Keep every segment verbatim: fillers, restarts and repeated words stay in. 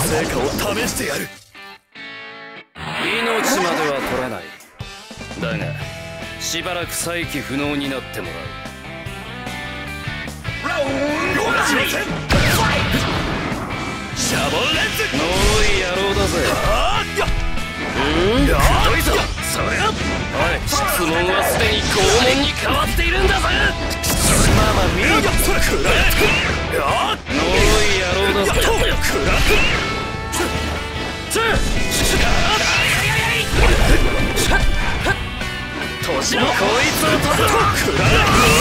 成果を試してやる。 命までは取らない。だがしばらく再起不能になってもらう。 逃しません。シャボンレンズ。 のろい野郎だぜ。 あーっやうん、どいぞ。それはおい、質問はすでに拷問に変わっているんだぜ。 まあまあ見ろよ。それくらえ。やーのろい野郎だぜ。 くらえ。 年のこいつを取る。 くらえ。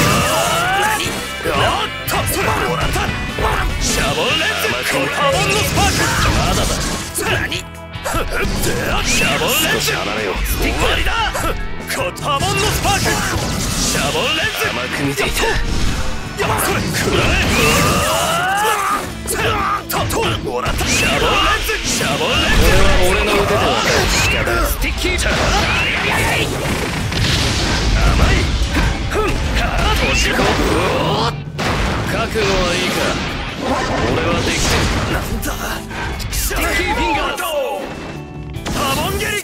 やったそれもらった。シャボンレンズ。コタボンのスパーク。 まだだ。 何？シャボンレンズ。 離れよ。 終わりだ。コタボンのスパーク。シャボンレンズ。 甘く見ていた。 やばそれくらえ。たともらった。シャボンレンズ。シャボンレンズ。 これは俺の腕では仕方ない。スティッキーチャー。甘い。ふん。年子。覚悟はいいか。俺はできてる。 なんだ。 スティッキーフィンガー。 タボンゲリ。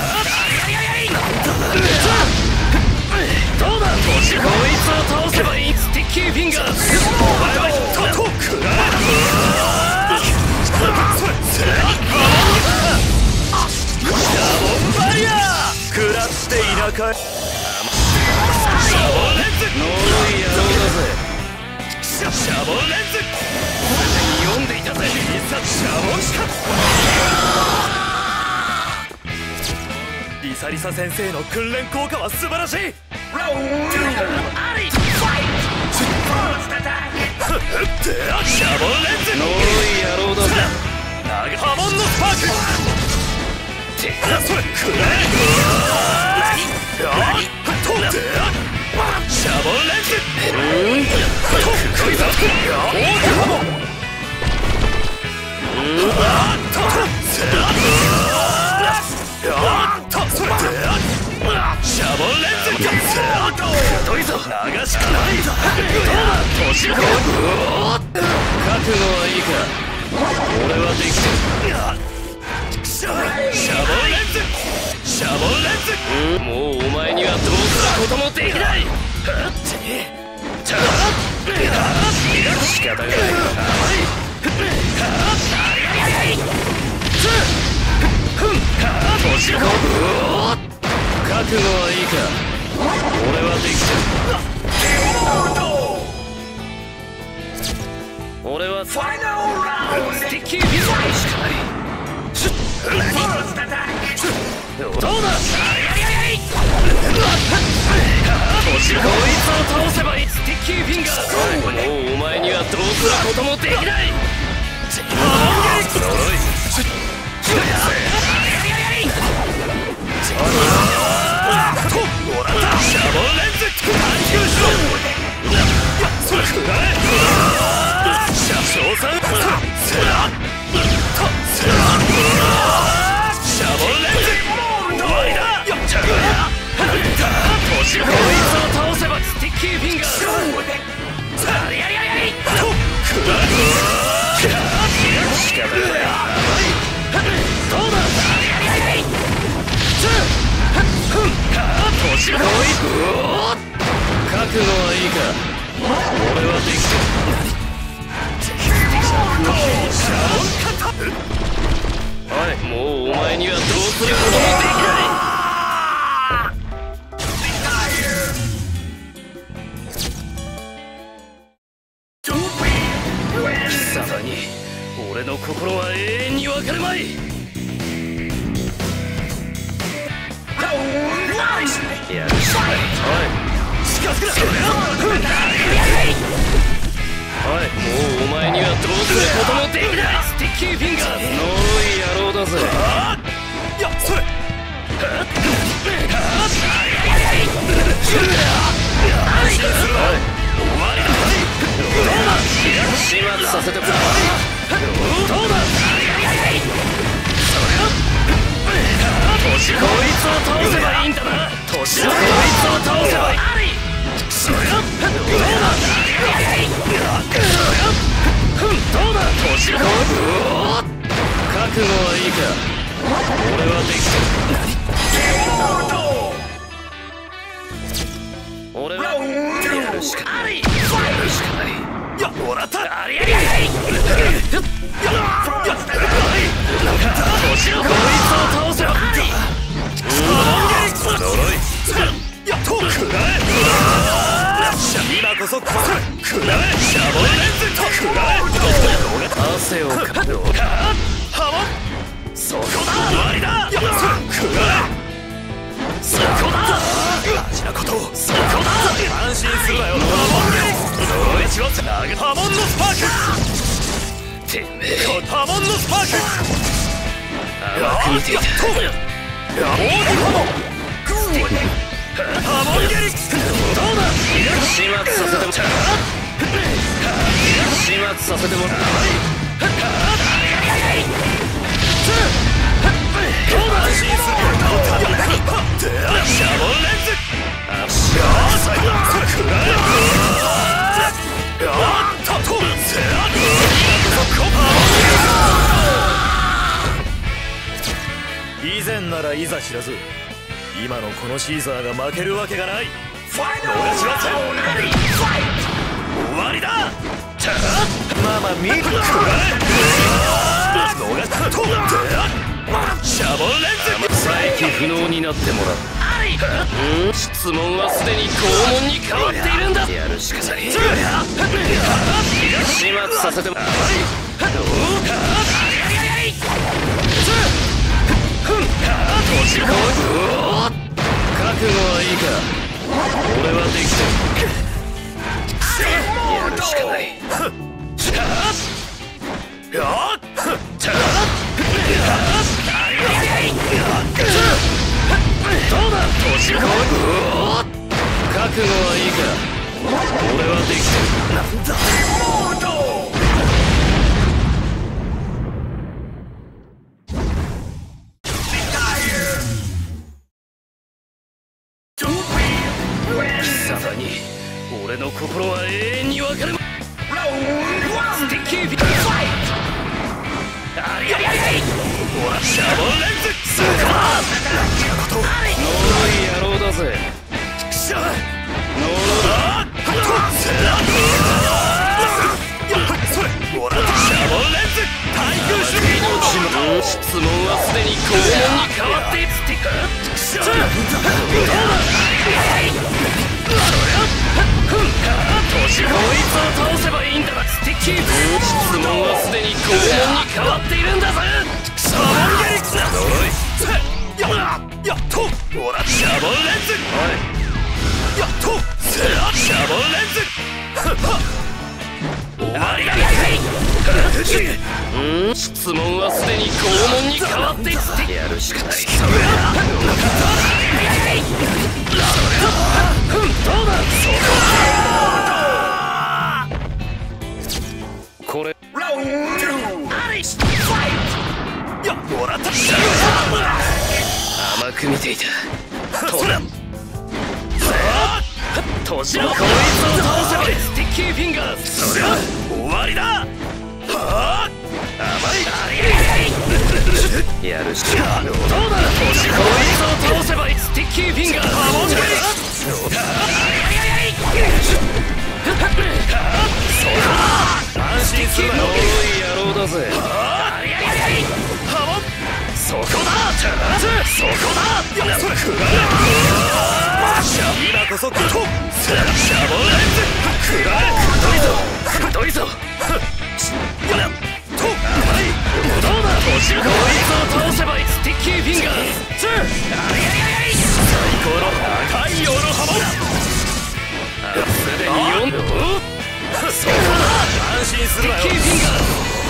どうだ。年子。こいつを倒せばいい。スティッキーフィンガー。お前はたとくらえ。それそれ。シャボンファイヤー。食らって田舎へ。シャボンレンズ。 ノーイ野郎だぜ。 シャボンレンズ。 読んでいたぜ。 いざシャボンしか。リサリサ先生の訓練効果は素晴らしい。シャボンレンズ。 ノーイ野郎だぜ。 タボンのスパーク。てそれくらえ。とってシャボンレンズ。 うんとこいぞ。大手ハモ。うんあっとせあっとそれシャボンレンズ。せあっとくどいぞ。流しかない。どうだ年子。 覚悟はいいか。俺はできてる。 シャボンレンズ。シャボンレンズ。 もうお前にはどうすることもできない。仕方がない。年子。覚悟はいいか。俺はできてる。俺はスティッキーフィンガーしかない。どうだ。年子。こいつを倒せばいい。スティッキーフィンガー。もうお前にはどうすることもできない。呪い。 もらったシャボンレンズ。探求しろ。それくらえ。シャショウさん。セラとセラシャボンレンズ。終わりだ。年子。こいつを倒せばスティッキーフィンガー。ありゃりゃりゃりとくらえ。 仕方がない。 どうだ。 年子。覚悟はいいか。俺はできてる。おい、もうお前にはどうすることもできない。貴様に俺の心は永遠に分かるまい。やるしかない。おい近づくな。おい、もうお前にはどうすることもできない。スティッキーフィンガー。呪い野郎だぜ。 いやそれ。安心するな。終わりだ。 始末させてくれ。どうだ。年子。こいつを倒せばいいんだな。年子。こいつを倒せばいい。それどうだ。どうだ。年子。覚悟はいいか。俺はできてる。俺はやるしかない。やるしかない。 やもらった。 ありありあり。年のこいつを倒せろ。呪い。 やっとくらえ。今こそくらえ。シャボンレンズとくらえ。 汗をかく。 ハモン。 そこだ。 終わりだ。くらえ。 そこだ。 大事なことを。 そこだ。 安心するなよ。ハモンゲ呪いちは投げハモンのスパーク。 てめえ。 ハモンのスパーク。 甘く見ていた。 大きハモン。ハモンゲリック。 どうだ。始末させてもらう。始末させてもらう。 安心する。シャボンレンズ。 あっしゃ最後くらえ。やったと。せや。以前ならいざ知らず。今のこのシーザーが負けるわけがない。逃しはせん。終わりだ。まあまあ見るくらえ。逃したと。シャボンレンズ。 再起不能になってもらう。うん、質問はすでに拷問に変わっているんだ。やるしかない。始末させてもらう。年こい。覚悟はいいか。俺はできてる。やるしかない。どうだ。年こい。覚悟はいいか。俺はできてる。なんだ。俺の心は永遠に分かる。スティッキーフィー。ありありあり。ほらシャボンレンズ。そうか。ノーイ野郎だぜ。ノーイ。 それ。ほらシャボンレンズ。対空主義の質問はすでに拷問に変わっている。スティック。どうだ。年こいつを倒せばいいんだな。スティッキー。質問はすでに拷問に変わっているんだぜ。 シャボンゲリックス。呪い。ややっと。ほらシャボンレンズ。やっと。シャボンレンズ。終わりだ。 うん、質問はすでに拷問に変わっている。やるしかない。どうだ。これやもらった。 甘く見ていた。トラン年のこいつを倒せばスティッキーフィンガーズ。 そりゃ終わりだ。はあ甘い。 やるしかない。どうだ。年こいつを倒せばスティッキーフィンガーズ。 ハモンゲリックス。安心するなよ。 ノーイ野郎だぜ。 ハモン。 そこだ。そこだ。 それくらえ。今こそと。シャボンレンズ。くらえ。 くどいぞ。くどいぞ。 やっと。甘い。 どうだ。年こいつを倒せばスティッキーフィンガーズ。 最高の赤い色のハモン。 すでによん。そこだ。 安心するなよ。 スティッキーフィンガーズ。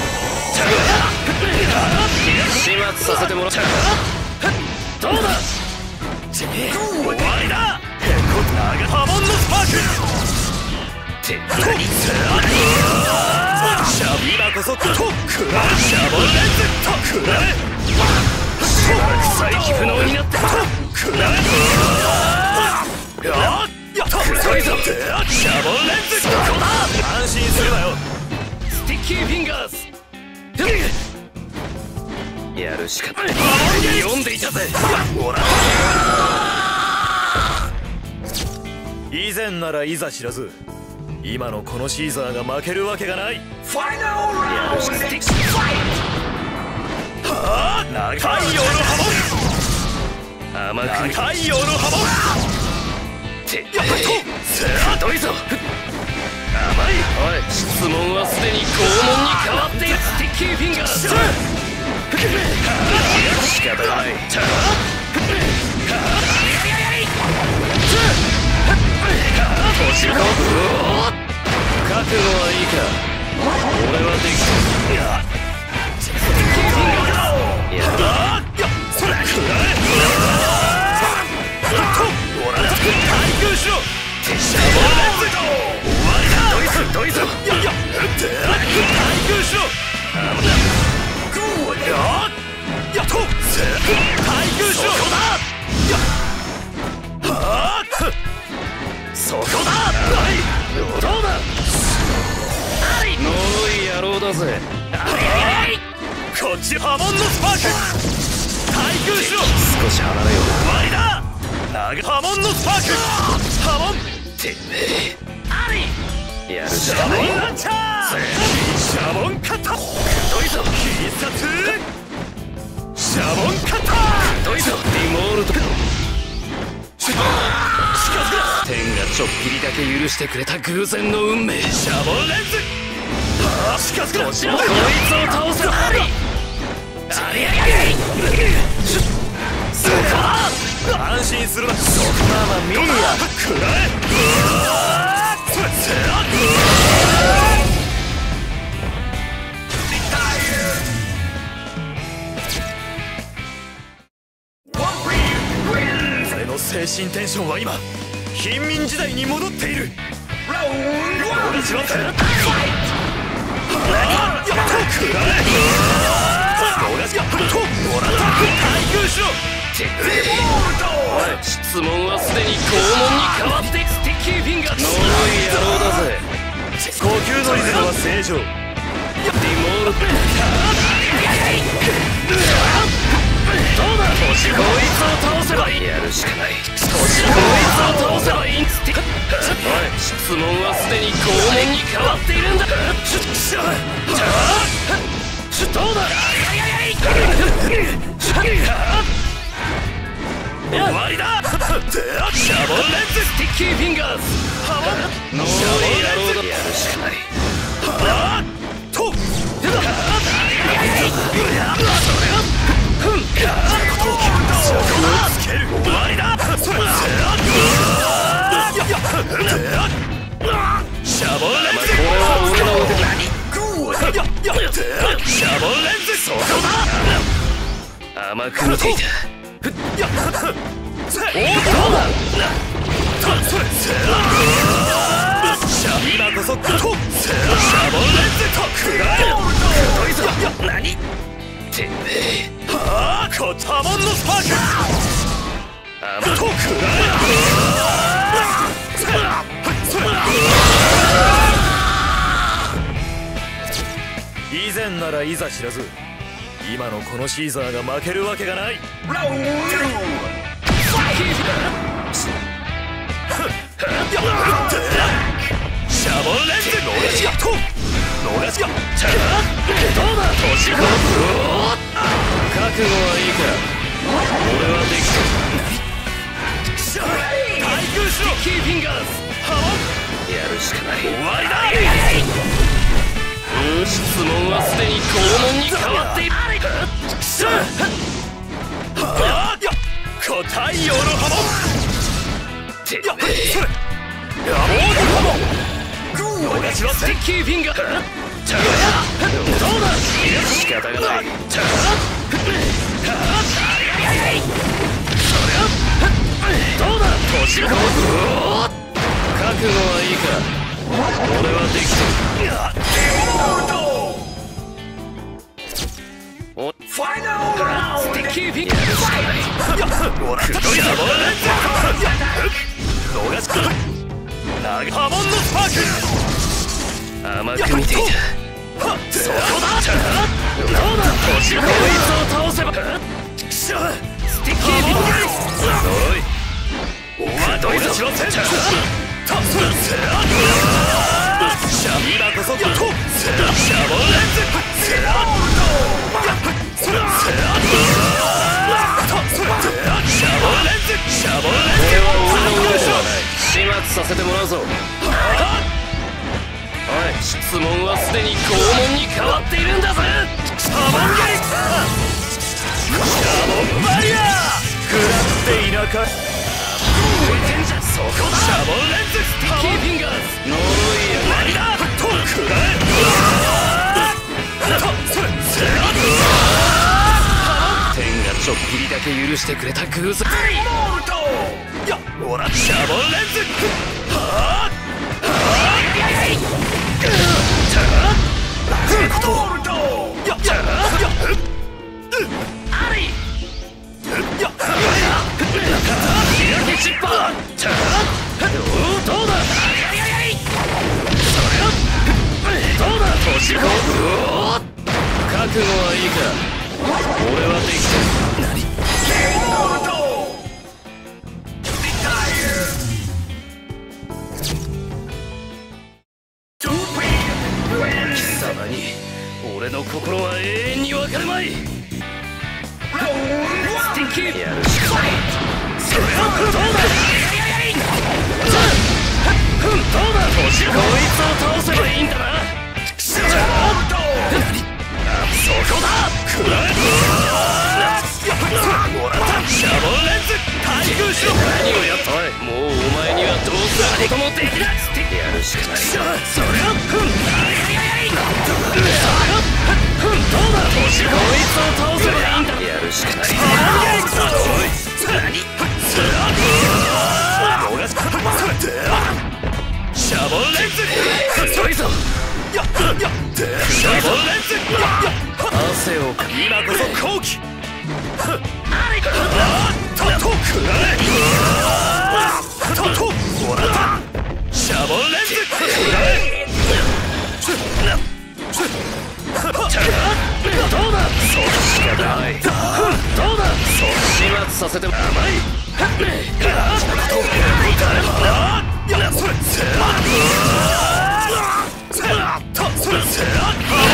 始末させてもらった。どうだ。 終わりだ。へこ長ハモンのスパーク。 って何。 今こそとくらえ。シャボンレンズとくらえ。 再起不能になってくらえ。やっと。 くどいぞ。 シャボンレンズ。 そこだ。 安心するなよ。 スティッキーフィンガーズ。 やるしかない。読んでいたぜ。ほら以前ならいざ知らず、今のこのシーザーが負けるわけがない。 やるしかない。 はあ、長いよの波紋、 甘く長いよの波紋てやっと太いぞ。甘い。おい、質問はすでに拷問に変わっている。スティッキーフィンガー。仕方がない。年子、覚悟はいいか。俺はできた。スティッキーフィンガー。やる。 それくらえ。ほら、対空しろ。シャボンレンズ。終わりだ。 どいぞ。 いやいや、対空しろ。グーややっと対空しろ。やはあそこだ。はいどうだ。 のろい野郎だぜ。 こっち波紋のスパーク。対空しろ。 少し離れよう。 終わりだ。長波紋のスパーク。波紋てめえ。やるしシャボンかない。 ランチャー。シャボンカッター。 どいぞ。 必殺シャボンカッター。 どいぞ。リモールと近づくな。 天がちょっぴりだけ許してくれた偶然の運命。 シャボンレンズ。はあ、近づくな。 こいつを倒せ。ありありあり。 そこだ。安心するな。そこだ。まあ見るや。くらえ。うわー。それせら。俺の精神テンションは今貧民時代に戻っている。俺じまった。やっとくらえ。逃がしやっともらった。対空しろ。 おい、質問はすでに拷問に変わってスティッキーフィンガー。のろい野郎だぜ。 呼吸のリズムは正常。 リモール。どうだ。こいつを倒せばいい。やるしかない。こいつを倒せばいい。スティッおい、質問はすでに拷問に変わっているんだ。どうだ。 終わりだ。シャボンレンズ。 スティッキーフィンガーズ。ノーリー野郎だ。やるしかない。 はあとつける。終わりだ。それシャボンレンズ。 これは俺の腕だ。 シャボンレンズ。そこだ。 甘く見ていた。 おっとそれ今こそとシャボンレンズとくらえ。 どいぞ。何てめえ。 はあこっち波紋のスパーク。 甘とくらえ。以前ならいざ知らず、今のこのシーザーが負けるわけがない。シャボンレンズ。逃しやと逃しや。どうだ。年子。 覚悟はいいか。俺はできた。 対空しろ。 キーフィンガーズ。 波紋やるしかない。 終わりだ。 質問はすでに拷問に変わっている。 はあや答えよの波紋。 てやそれやろうの波紋。逃しはスティッキーフィンガー。どうだ。仕方がない。どうだ。年子。覚悟はいいか。俺はできてる。おファイナルラウンド。スティッキーフィンガー。 もらった。シャボンレンズ。逃しく長波紋のスパーク。 甘く見ていた。 そこだ。 どうだ。年子。こいつを倒せ。 どいぞ。しろせん。たそれせあ。今こそと。せあ。シャボンレンズ。せあ。それせあ。たそれせあ。シャボンレンズ。シャボンレンズ。これは俺の腕ではない。始末させてもらうぞ。おい、質問はすでに拷問に変わっているんだぜ。シャボンゲリッシャボンバリア食らっていなかった。そこだ。シャボンレンズ。スティッキーフィンガーズ。呪いや何だと食らえ。とそれせあ。天がちょっぴりだけ許してくれた偶然。モルトいやほらシャボンレンズ。はあ覚悟はいいか。俺はできてる。何？貴様に俺の心は永遠に分かるまい。スティッキーやるしかない。それはどうだ。どうだ。こいつを倒せばいいんだな。そこだ。食らえ。もらった。シャボンレンズ。対空しろ。何をやった。おい、もうお前にはどうすることもできない。やるしかない。それはふん。ふんどうだ。こいつを倒せばいいんだ。やるしかない。おい。何。シャボンレンズ。強いぞ。やっやっシャボンレンズ。汗をか今こそ好機。あれあっとと食らえ。とともらった。シャボンレンズ。食らえ。どうだ。そうしかない。どうだ。そう始末させても甘い。あっやそれせあ。せあとそれせあ。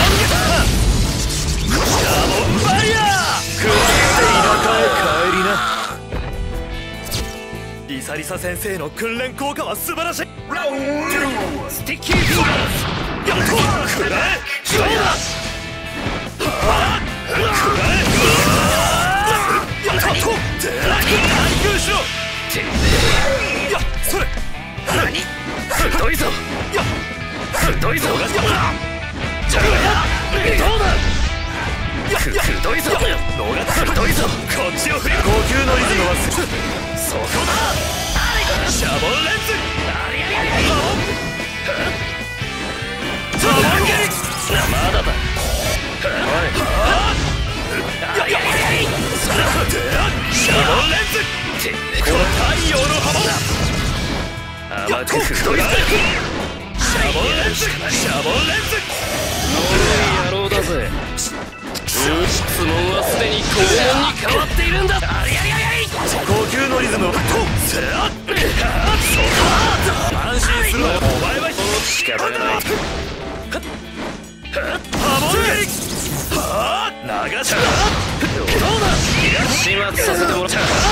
シャボンバリア食って田舎へ帰りな。リサリサ先生の訓練効果は素晴らしい。スティッキーフィンガーズ。やっと食らえ。そうだ。食らえ。やっと対空しろ。てめえ。やそれ何。太いぞ。や太いぞ。どうだ。太いぞ。脳が太いぞ。こっちを振り。呼吸のリズムはそこだ。シャボンレンズ。シャボンゲリまだだ。おいシャボンレンズ。この太陽の波紋甘く太いぞ。シャボンレンズ。シャボンレンズ。呪い野郎だぜ。質問はすでに拷問に変わっているんだ。呼吸のリズムをとせあっ安心する。お前は仕方がない。ハモンゲリはあ流しどうだ。始末させてもらった。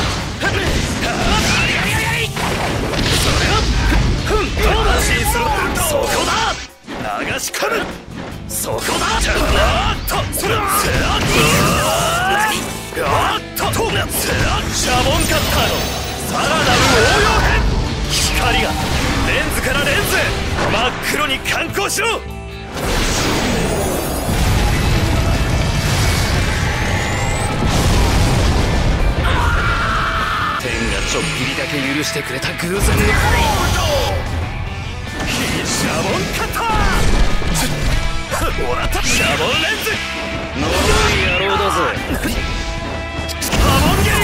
それはふんどうだ。安心する。そこだ。流し込む。そこだ。あっとそれせあっ何あっととせあっシャボンカッターのさらなる応用編。光がレンズからレンズへ真っ黒に観光しろ。天がちょっぴりだけ許してくれた偶然のシャボンカッター。もらったシャボンレンズ。呪い野郎だぜ。ハモンゲリ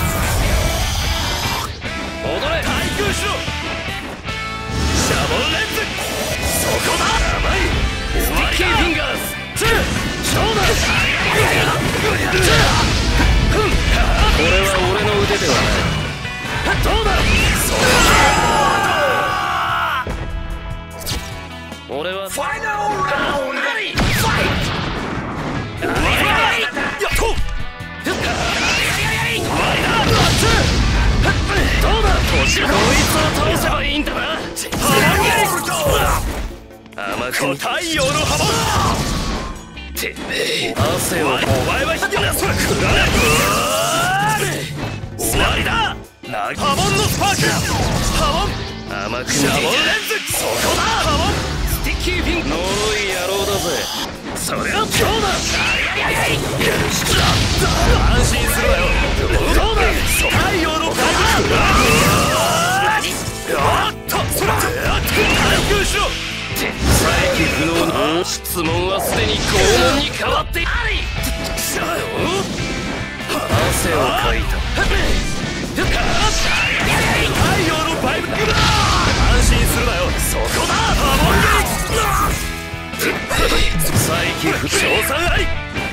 踊れ。対空しろ。シャボンレンズ。そこだ。甘いスティッキーフィンガーズ。どうだ。これは俺の腕ではない。どうだ。そこだ。 俺はファイナルラウンドファイト。やっとどうだこいつを倒せばいいんだな。甘く見太陽の波紋。 てめえ汗をお前はひどいな。それくらえ。終わりだ。波紋のスパーク。波紋。 甘く見シャボンレンズ。そこだ。波紋。 スティッキーフィン。呪い野郎だぜ。 それはどうだ。安心するなよ。どうだ。太陽の回復。おっとそれ。対空しろ。 再起不能の質問はすでに拷問に変わってあり。汗をかいた。 太陽のバイブ。安心するなよ。そこだ。波紋再起不賞賛あり。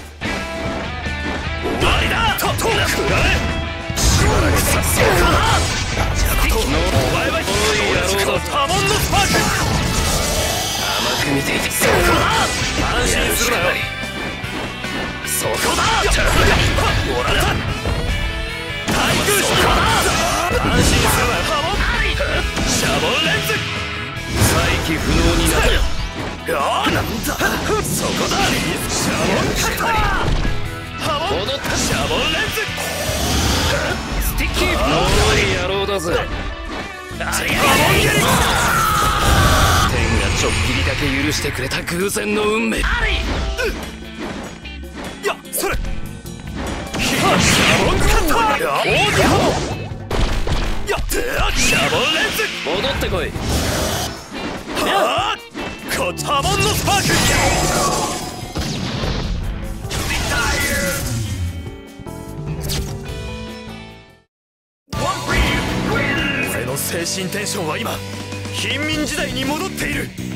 終わりだ。ととくらえ。しばらくさせようかな。お前はひどい野郎だ。波紋のスパーク。 甘く見ていてそこだ。安心するなよ。そこだ。もらった。対空しろ。安心するなよ。波紋。シャボンレンズ。 再起不能になる。 よーなんだ。そこだ。シャボンカッター。波紋。 戻ったシャボンレンズ。 スティッキー呪い野郎だぜ。 波紋蹴り。 天がちょっぴりだけ許してくれた偶然の運命あり。 いやそれ。シャボンカッター。大き波紋。いやシャボンレンズ。 戻ってこい。 はあこ波紋のスパーク。俺の精神テンションは今貧民時代に戻っている。